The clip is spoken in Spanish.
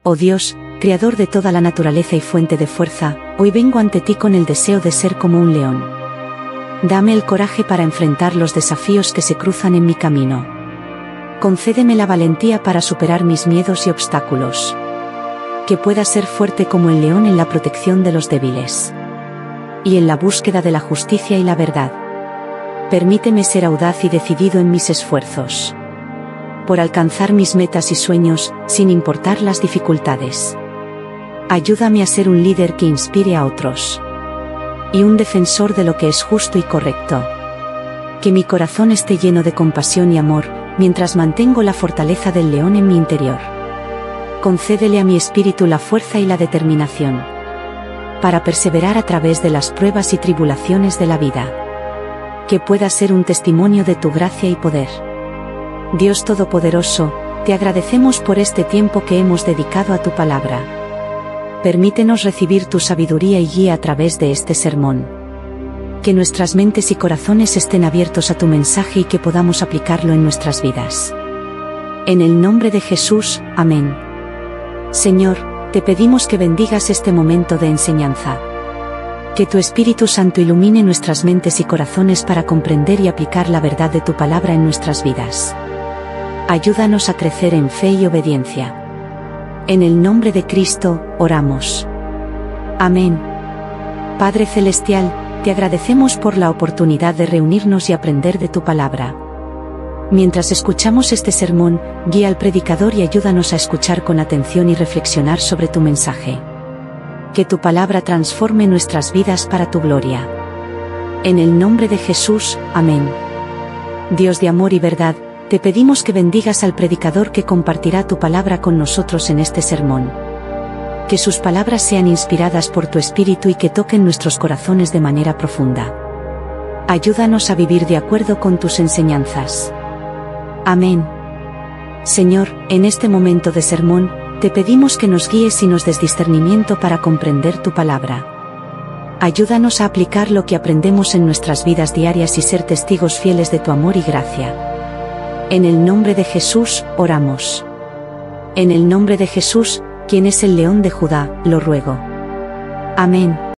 Oh Dios, Creador de toda la naturaleza y fuente de fuerza, hoy vengo ante ti con el deseo de ser como un león. Dame el coraje para enfrentar los desafíos que se cruzan en mi camino. Concédeme la valentía para superar mis miedos y obstáculos. Que pueda ser fuerte como el león en la protección de los débiles. Y en la búsqueda de la justicia y la verdad. Permíteme ser audaz y decidido en mis esfuerzos. Por alcanzar mis metas y sueños, sin importar las dificultades. Ayúdame a ser un líder que inspire a otros. Y un defensor de lo que es justo y correcto. Que mi corazón esté lleno de compasión y amor, mientras mantengo la fortaleza del león en mi interior. Concédele a mi espíritu la fuerza y la determinación. Para perseverar a través de las pruebas y tribulaciones de la vida. Que pueda ser un testimonio de tu gracia y poder. Dios Todopoderoso, te agradecemos por este tiempo que hemos dedicado a tu palabra. Permítenos recibir tu sabiduría y guía a través de este sermón. Que nuestras mentes y corazones estén abiertos a tu mensaje y que podamos aplicarlo en nuestras vidas. En el nombre de Jesús, amén. Señor, te pedimos que bendigas este momento de enseñanza. Que tu Espíritu Santo ilumine nuestras mentes y corazones para comprender y aplicar la verdad de tu palabra en nuestras vidas. Ayúdanos a crecer en fe y obediencia. En el nombre de Cristo, oramos. Amén. Padre Celestial, te agradecemos por la oportunidad de reunirnos y aprender de tu palabra. Mientras escuchamos este sermón, guía al predicador y ayúdanos a escuchar con atención y reflexionar sobre tu mensaje. Que tu palabra transforme nuestras vidas para tu gloria. En el nombre de Jesús, amén. Dios de amor y verdad, te pedimos que bendigas al predicador que compartirá tu palabra con nosotros en este sermón. Que sus palabras sean inspiradas por tu Espíritu y que toquen nuestros corazones de manera profunda. Ayúdanos a vivir de acuerdo con tus enseñanzas. Amén. Señor, en este momento de sermón, te pedimos que nos guíes y nos des discernimiento para comprender tu palabra. Ayúdanos a aplicar lo que aprendemos en nuestras vidas diarias y ser testigos fieles de tu amor y gracia. En el nombre de Jesús, oramos. En el nombre de Jesús, quien es el León de Judá, lo ruego. Amén.